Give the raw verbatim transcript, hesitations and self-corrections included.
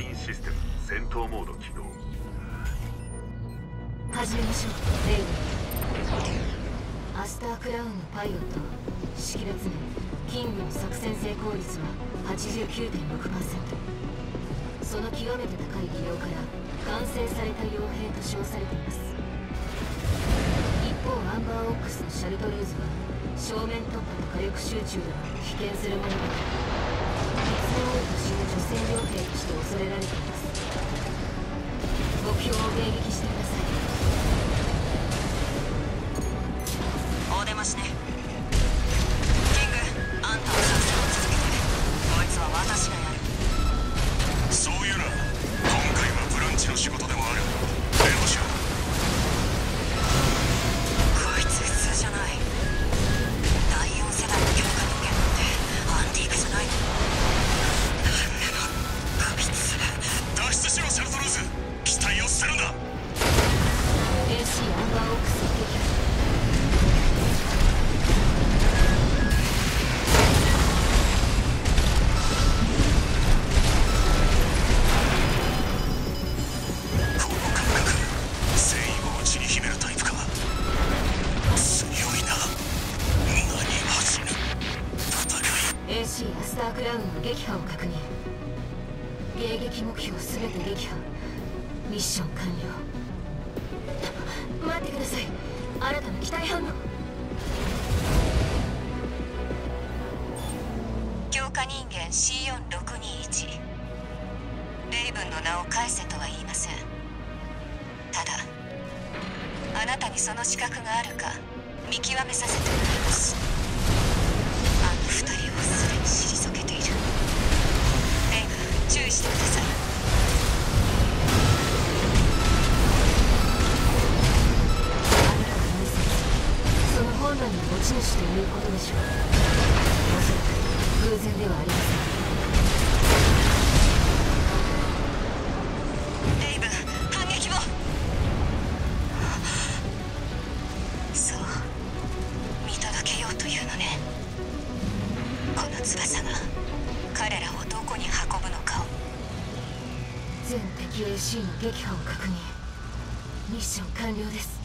メインシステム戦闘モード起動。 始めましょう。レイブアスタークラウンのパイロット識別名キングの作戦成功率は はちじゅうきゅうてんろくパーセント。 その極めて高い技量から完成された傭兵と称されています。一方アンバーオックスのシャルトルーズは正面突破と火力集中では危険するものだと鉄の王と死ぬ女性傭兵として恐れられています。目標を迎撃してください。 お出ましね。キング、あんたは作戦を続けて。こいつは私がやる。 そういうな。今回はブランチの仕事でもある。レオシャ。 こいつ普通じゃない。だいよん世代の強化人間ってアンティークじゃないの。あんなのこいつ。 脱出しろシャルトルーズ。機体を捨てるな。 エーシー アンバーオックスを撃破。 この感覚、戦意を内に秘めるタイプか。強いな。何恥じぬ戦い。 エーシー アスタークラウンの撃破を確認。迎撃目標すべて撃破。ミッション完了。待ってください。新たな機体反応。 強化人間 シーよんろくにいち。 レイブンの名を返せとは言いません。ただあなたにその資格があるか見極めさせてもらいます。あの二人をすでに退けている。レイブン、注意してください。 その本来の持ち主ということでしょう。おそらく偶然ではありません。 レイブン、反撃を。そう見届けようというのね。この翼が彼らをどこに運ぶのかを。 全敵 エーシー の撃破を確認。ミッション完了です。